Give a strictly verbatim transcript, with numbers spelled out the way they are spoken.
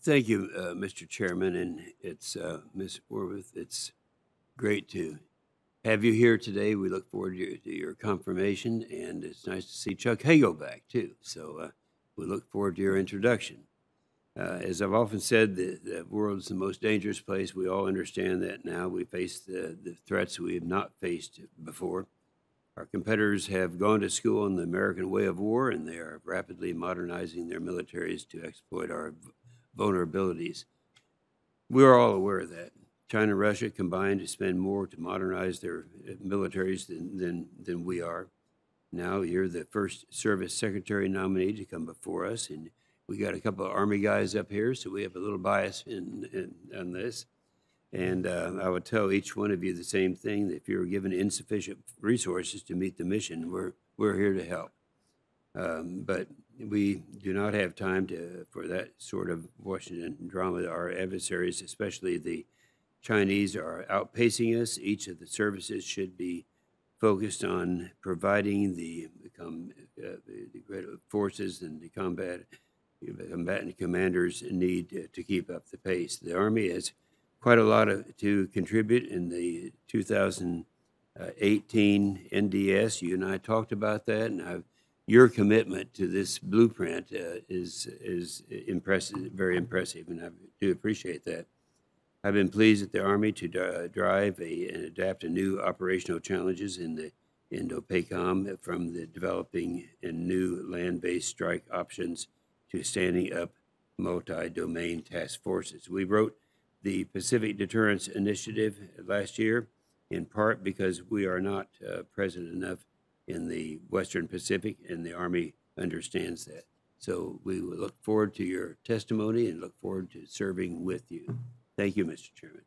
Thank you, uh, Mister Chairman, and it's uh, Miz Orwith. It's great to have you here today. We look forward to your, to your confirmation, and it's nice to see Chuck Hago back too. So uh, we look forward to your introduction. Uh, as I've often said, the, the world is the most dangerous place. We all understand that now. We face the, the threats we have not faced before. Our competitors have gone to school in the American way of war, and they are rapidly modernizing their militaries to exploit our v- vulnerabilities. We're all aware of that. China and Russia combined to spend more to modernize their uh, militaries than, than, than we are. Now you're the first service secretary nominee to come before us, and we got a couple of Army guys up here, so we have a little bias in, in on this. And uh, I would tell each one of you the same thing: that if you're given insufficient resources to meet the mission, we're we're here to help. Um, but we do not have time to for that sort of Washington drama. Our adversaries, especially the Chinese, are outpacing us. Each of the services should be focused on providing the, com, uh, the, the great forces and the combat combatant commanders need to, to keep up the pace. The Army has quite a lot of, to contribute in the two thousand eighteen N D S. You and I talked about that, and I've, your commitment to this blueprint uh, is is impressive, very impressive, and I do appreciate that. I've been pleased at the Army to uh, drive a, and adapt to new operational challenges in the Indo-PACOM, from the developing and new land-based strike options to standing up multi-domain task forces. We wrote the Pacific Deterrence Initiative last year, in part because we are not uh, present enough in the Western Pacific, and the Army understands that. So we will look forward to your testimony and look forward to serving with you. Thank you, Mister Chairman.